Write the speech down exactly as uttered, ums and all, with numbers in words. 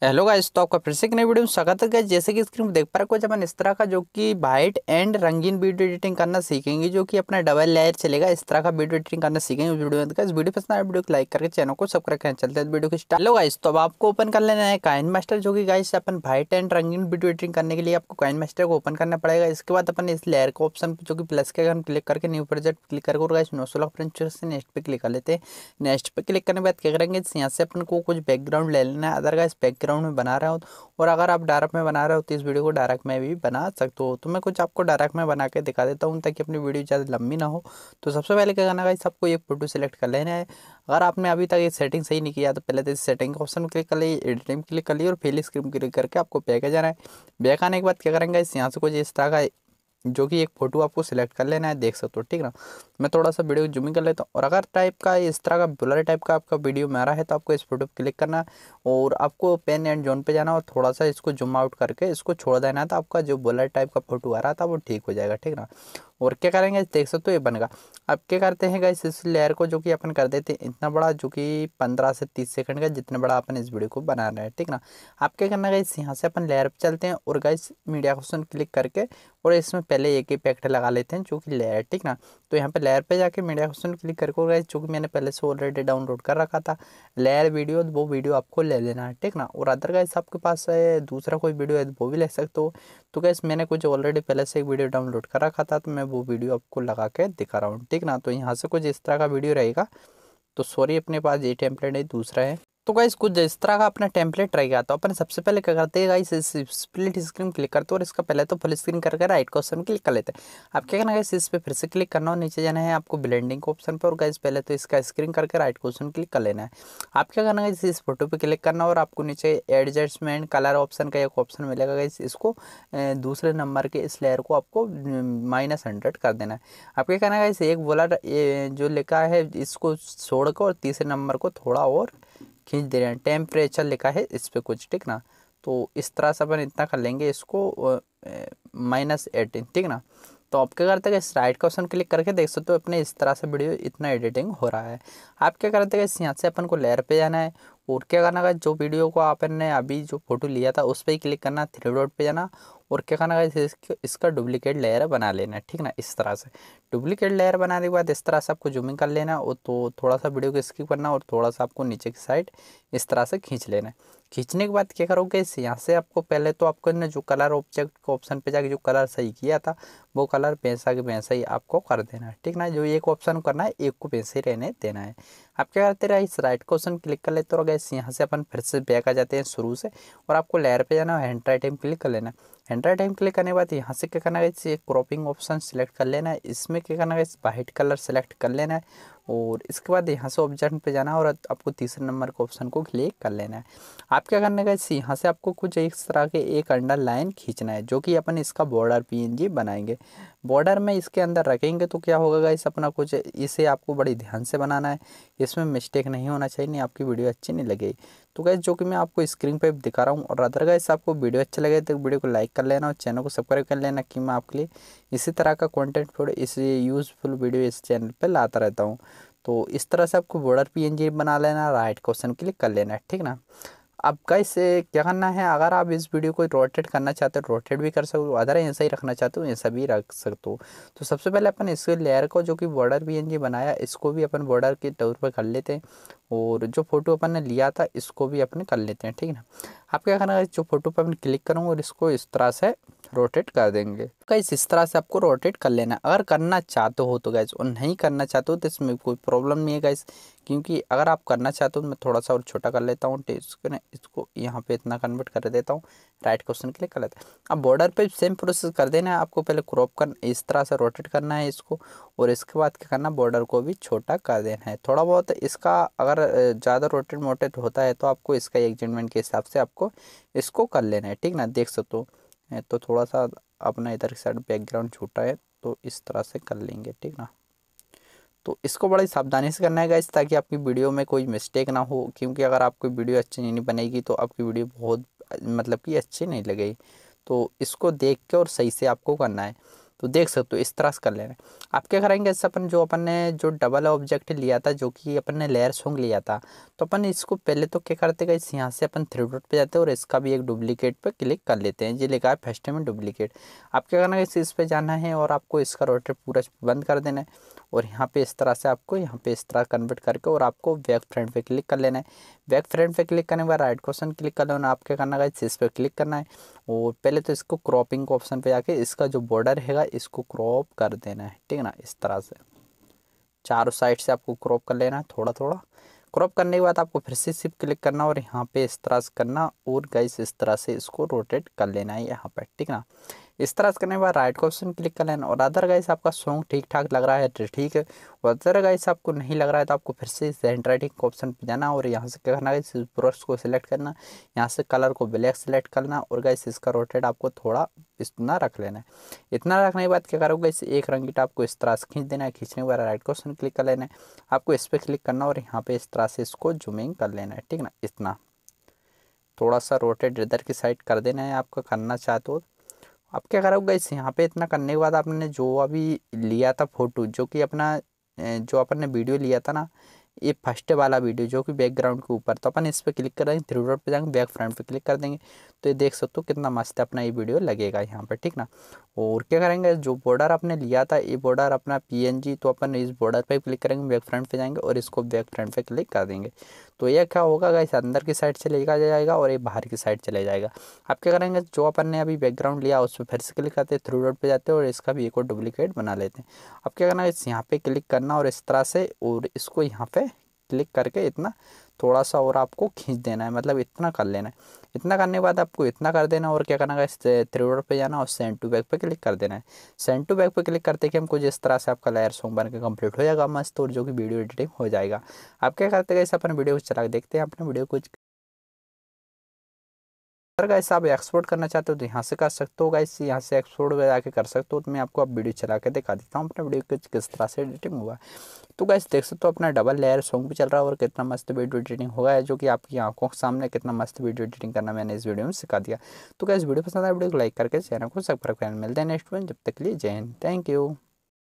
Hello guys, तो आपका फिर से एक नई वीडियो में स्वागत है गाइस। जैसे कि स्क्रीन में देख पा रहे हो, कुछ अपन इस तरह का जो कि वाइट एंड रंगीन वीडियो एडिटिंग करना सीखेंगे, जो कि अपना डबल लेयर चलेगा। इस तरह का वीडियो एडिटिंग करना सीखेंगे वीडियो में। तो इस वीडियो पसंद आए वीडियो को लाइक करके चैनल को सब्सक्राइब करें। चलते हैं वीडियो के स्टार्ट। हेलो गाइस, तो अब आपको ओपन कर लेना है काइन मास्टर, जो कि गाइस अपन वाइट एंड रंगीन वीडियो एडिटिंग करने के लिए आपको काइन मास्टर को ओपन करना पड़ेगा। इसके बाद अपन इस लेयर को ऑप्शन जो कि प्लस के हम क्लिक करके न्यू प्रोजेक्ट क्लिक करके और गाइस नौ सौ फ्रेंच से नेक्स्ट पे क्लिक कर लेते हैं। नेक्स्ट पे क्लिक करने के बाद क्या करेंगे, यहाँ से अपन को कुछ बैकग्राउंड ले लेना है। अदर गाइस बैकग्राउंड में बना रहा हो, और अगर आप डायरेक्ट में बना रहे हो तो इस वीडियो को डायरेक्ट में भी बना सकते हो। तो मैं कुछ आपको डायरेक्ट में बना के दिखा देता हूँ ताकि अपनी वीडियो ज़्यादा लंबी ना हो। तो सबसे पहले क्या करना है, सबको एक फोटो सेलेक्ट कर लेना है। अगर आपने अभी तक ये सेटिंग सही नहीं किया तो पहले तो इस सेटिंग का ऑप्शन क्लिक कर लिए, एडिटिंग क्लिक कर लिए और फिल स्क्रीन क्लिक करके आपको बैक आ जाना है। बैक आने के बाद क्या करेंगे, इस यहाँ से कुछ इस तरह का जो कि एक फोटो आपको सिलेक्ट कर लेना है, देख सकते हो, ठीक ना। मैं थोड़ा सा वीडियो जूमिंग कर लेता हूँ। और अगर टाइप का इस तरह का ब्लर टाइप का आपका वीडियो में आ रहा है तो आपको इस फोटो पर क्लिक करना और आपको पेन एंड जोन पे जाना और थोड़ा सा इसको जूम आउट करके इसको छोड़ देना है। तो आपका जो ब्लर टाइप का फोटो आ रहा था वो ठीक हो जाएगा, ठीक ना। और क्या करेंगे, देख सकते हो ये बनेगा। अब क्या करते हैं गाइस, इस लेयर को जो कि अपन कर देते हैं इतना बड़ा, जो कि पंद्रह से तीस सेकंड का, जितना बड़ा अपन इस वीडियो को बना रहे हैं, ठीक ना। आप क्या करना गाइस, यहाँ से अपन लेयर पे चलते हैं और गाइस मीडिया ऑप्शन क्लिक करके और इसमें पहले एक इफेक्ट लगा लेते हैं जो कि लेयर, ठीक ना। तो यहाँ पे लेयर पे जाके मीडिया ऑप्शन क्लिक करके गाइस, जो कि मैंने पहले से ऑलरेडी डाउनलोड कर रखा था लेयर वीडियो, वो वीडियो आपको ले लेना है, ठीक ना। और अदर गाइस आपके पास है दूसरा कोई वीडियो है तो वो भी ले सकते हो। तो गाइस मैंने कुछ ऑलरेडी पहले से एक वीडियो डाउनलोड कर रखा था, तो मैं वो वीडियो आपको लगा के दिखा रहा हूँ, ठीक ना। तो यहाँ से कुछ इस तरह का वीडियो रहेगा। तो सॉरी, अपने पास ये टेम्पलेट है, दूसरा है। तो गाइस कुछ इस तरह का अपना टेम्पलेट रहेगा। तो अपन सबसे पहले क्या करते हैं गाइस, इस स्प्लिट स्क्रीन क्लिक करते हैं और इसका पहले तो फुल स्क्रीन करके राइट का ऑप्शन क्लिक कर लेते हैं। अब क्या करना है गाइस, इस पे फिर से क्लिक करना और नीचे जाना है आपको ब्लेंडिंग के ऑप्शन पे और गाइस पहले तो इसका स्क्रीन करके राइट का ऑप्शन क्लिक कर लेना है। आप क्या करना है, इस फोटो पे क्लिक करना और आपको नीचे एडजस्टमेंट कलर ऑप्शन का एक ऑप्शन मिलेगा गाइस, इसको अ, दूसरे नंबर के इस लेयर को आपको माइनस हंड्रेड कर देना है। आप क्या करना है गाइस, एक बोला जो लिखा है इसको छोड़कर और तीसरे नंबर को थोड़ा और खींच दे रहे हैं। टेम्परेचर लिखा है इस पे कुछ, ठीक ना। तो इस तरह से अपन इतना कर लेंगे इसको माइनस एटीन, ठीक ना। तो आप क्या करते हैं, इस राइट का ऑप्शन क्लिक करके देख सकते हो अपने इस तरह से वीडियो इतना एडिटिंग हो रहा है। आप क्या करते हैं, यहाँ से अपन को लेयर पे जाना है और क्या करना है, जो वीडियो को आपने अभी जो फोटो लिया था उस पर ही क्लिक करना, थ्री डॉट पे जाना और क्या करना है, इसका इसका डुप्लीकेट लेयर बना लेना है, ठीक ना। इस तरह से डुप्लीकेट लेयर बनाने के बाद इस तरह से आपको जूमिंग कर लेना और तो थोड़ा सा वीडियो को स्किप करना और थोड़ा सा आपको नीचे की साइड इस तरह से खींच लेना है। खींचने के बाद क्या करोगे, इस यहाँ से आपको पहले तो आपको ने जो कलर ऑब्जेक्ट के ऑप्शन पे जाके जो कलर सही किया था वो कलर वैसा के वैसा ही आपको कर देना है, ठीक ना। जो एक ऑप्शन करना है एक को वैसे ही रहने देना है। आप क्या करते रहे, इस राइट का ऑप्शन क्लिक कर लेते हो गैस, यहाँ से अपन फिर से बैक आ जाते हैं शुरू से और आपको लेयर पे जाना है, हैंड राइटिंग क्लिक कर लेना। हैंड राइटिंग क्लिक करने के बाद यहाँ से क्या करना है, इस क्रॉपिंग ऑप्शन सेलेक्ट कर लेना है। इसमें क्या करना है, इस वाइट कलर सेलेक्ट कर लेना है और इसके बाद यहाँ से ऑब्जेक्ट पे जाना है और आपको तीसरे नंबर के ऑप्शन को क्लिक कर लेना है। आप क्या करने का, यहाँ से आपको कुछ इस तरह के एक अंडर लाइन खींचना है, जो कि अपन इसका बॉर्डर पीएनजी बनाएंगे। बॉर्डर में इसके अंदर रखेंगे तो क्या होगा गाइस, अपना कुछ इसे आपको बड़ी ध्यान से बनाना है, इसमें मिस्टेक नहीं होना चाहिए, नहीं आपकी वीडियो अच्छी नहीं लगेगी। तो गाइस जो कि मैं आपको स्क्रीन पे दिखा रहा हूँ। और अदर गाइस आपको वीडियो अच्छा लगे तो वीडियो को लाइक कर लेना और चैनल को सब्सक्राइब कर लेना, कि मैं आपके लिए इसी तरह का कंटेंट थोड़े इस यूज़फुल वीडियो इस चैनल पे लाता रहता हूँ। तो इस तरह से आपको बॉर्डर पीएनजी बना लेना, राइट क्वेश्चन क्लिक कर लेना है, ठीक ना। अब गाइस क्या करना है, अगर आप इस वीडियो को रोटेट करना चाहते हो रोटेट भी कर सकते हो, अदर ऐसा ही रखना चाहते हो ऐसा भी रख सकते हो। तो सबसे पहले अपन इस लेयर को जो कि बॉर्डर पीएनजी बनाया इसको भी अपन बॉर्डर के तौर पर कर लेते हैं और जो फोटो अपन ने लिया था इसको भी अपन कर लेते हैं, ठीक ना। आप क्या करना है, जो फोटो पर अपन क्लिक करूँगा और इसको इस तरह से रोटेट कर देंगे। गाइस इस तरह से आपको रोटेट कर लेना है अगर करना चाहते हो तो गाइस, और नहीं करना चाहते हो तो इसमें कोई प्रॉब्लम नहीं है गाइस, क्योंकि अगर आप करना चाहते हो तो मैं थोड़ा सा और छोटा कर लेता हूँ, इसको इसको यहाँ पे इतना कन्वर्ट कर देता हूँ, राइट क्वेश्चन क्लिक कर लेता हूँ। अब बॉर्डर पे सेम प्रोसेस कर देना है, आपको पहले क्रॉप कर इस तरह से रोटेट करना है इसको और इसके बाद क्या करना, बॉर्डर को भी छोटा कर देना है थोड़ा बहुत। इसका अगर ज़्यादा रोटेट मोटेट होता है तो आपको इसका एडजस्टमेंट के हिसाब से आपको इसको कर लेना है, ठीक ना। देख सकते हो तो थोड़ा सा अपना इधर की साइड बैकग्राउंड छोटा है तो इस तरह से कर लेंगे, ठीक ना। तो इसको बड़ी सावधानी से करना है गाइस, ताकि आपकी वीडियो में कोई मिस्टेक ना हो, क्योंकि अगर आपकी वीडियो अच्छी नहीं बनेगी तो आपकी वीडियो बहुत मतलब कि अच्छी नहीं लगेगी। तो इसको देख के और सही से आपको करना है। तो देख सकते हो इस तरह से कर लेना है। आप क्या करेंगे, जैसे अपन जो अपन ने जो डबल ऑब्जेक्ट लिया था, जो कि अपन ने लेयर सॉन्ग लिया था, तो अपन इसको पहले तो क्या करते गए, यहाँ से अपन थ्री डॉट पे जाते हैं और इसका भी एक डुप्लीकेट पे क्लिक कर लेते हैं। ये लिखा है फर्स्ट में डुप्लीकेट। आप क्या करना है, इस इस पे जाना है और आपको इसका रोटेट पूरा बंद कर देना है और यहाँ पे इस तरह से आपको यहाँ पे इस तरह कन्वर्ट करके और आपको बैक फ्रंट पे क्लिक कर लेना है। बैक फ्रंट पे क्लिक करने के बाद राइट क्वेश्चन क्लिक कर लेना। आप क्या करना है, इस पे क्लिक करना है और पहले तो इसको क्रॉपिंग के ऑप्शन पे जाके इसका जो बॉर्डर हैगा इसको क्रॉप कर देना है, ठीक है ना। इस तरह से चारों साइड से आपको क्रॉप कर लेना है थोड़ा थोड़ा। क्रॉप करने के बाद आपको फिर से शिफ्ट क्लिक करना और यहाँ पे इस तरह से करना और गाइस इस तरह से इसको रोटेट कर लेना है यहाँ पर, ठीक है ना। इस तरह से करने के बाद राइट का ऑप्शन क्लिक कर लेना और अदर गाइस आपका सॉन्ग ठीक ठाक लग रहा है तो ठीक है, और अदर गाइस आपको नहीं लग रहा है तो आपको फिर से हैंड राइटिंग के ऑप्शन पे जाना और यहाँ से क्या करना है, इस ब्रश को सिलेक्ट करना, यहाँ से कलर को ब्लैक सेलेक्ट करना और गाइस इसका रोटेट आपको थोड़ा इतना रख लेना है। इतना रखने के बाद क्या करोगे, इस एक रंगीट आपको इस तरह से खींच देना है। खींचने के बाद राइट का ऑप्शन क्लिक कर लेना है, आपको इस पर क्लिक करना और यहाँ पे इस तरह से इसको जूमिंग कर लेना है, ठीक ना। इतना थोड़ा सा रोटेट इधर की साइड कर देना है आपका करना चाहते हो। अब क्या करोगे इस यहाँ पे इतना करने के बाद आपने जो अभी लिया था फोटो, जो कि अपना जो अपन ने वीडियो लिया था ना, ये फर्स्ट वाला वीडियो जो कि बैकग्राउंड के ऊपर, तो अपन इस पर क्लिक करेंगे, थ्री डॉट पे जाएंगे, बैक फ्रंट पे क्लिक कर देंगे तो ये देख सकते हो कितना मस्त अपना ये वीडियो लगेगा यहाँ पर, ठीक ना। और क्या करेंगे, जो बॉर्डर आपने लिया था ये बॉर्डर अपना पीएनजी, तो अपन इस बॉर्डर पे क्लिक करेंगे, बैक फ्रंट पे जाएंगे और इसको बैक फ्रंट पे क्लिक कर देंगे तो ये क्या होगा गाइस, अंदर की साइड चलेगा जाएगा और ये बाहर की साइड चले जाएगा। आप क्या करेंगे, जो अपन ने अभी बैकग्राउंड लिया उस पर फिर से क्लिक करते हैं, थ्री डॉट पे जाते हैं और इसका भी एक और डुप्लीकेट बना लेते हैं। अब क्या करना है, इस यहाँ पे क्लिक करना और इस तरह से और इसको यहाँ पे क्लिक करके इतना थोड़ा सा और आपको खींच देना है, मतलब इतना कर लेना है। इतना करने के बाद आपको इतना कर देना और क्या करना है, थ्री डॉट पे जाना और सेंड टू बैक पे क्लिक कर देना है। सेंड टू बैक पे क्लिक करते कि हमको जिस तरह से आपका लेयर सॉन्ग बन के कंप्लीट हो जाएगा मस्त, और जो कि वीडियो एडिटिंग हो जाएगा। आप क्या करते हैं, अपन वीडियो को चला के देखते हैं अपने वीडियो कुछ। अगर गाइस आप एक्सपोर्ट करना चाहते हो तो यहाँ से कर सकते हो गाइस, यहाँ से एक्सपोर्ट जाके कर सकते हो। तो मैं आपको अब वीडियो चला के दिखा देता हूँ अपने वीडियो किस किस तरह से एडिटिंग हुआ है। तो गाइस देख सकते हो अपना डबल लेयर सॉन्ग भी चल रहा है और कितना मस्त वीडियो एडिटिंग होगा है, जो कि आपकी आंखों के सामने कितना मस्त वीडियो एडिटिंग करना मैंने इस वीडियो में सिखा दिया। तो गाइस वीडियो पसंद आया वीडियो को लाइक करके चैनल को सब्सक्राइब करना। मिलते हैं नेक्स्ट वन, जब तक के लिए जय हिंद, थैंक यू।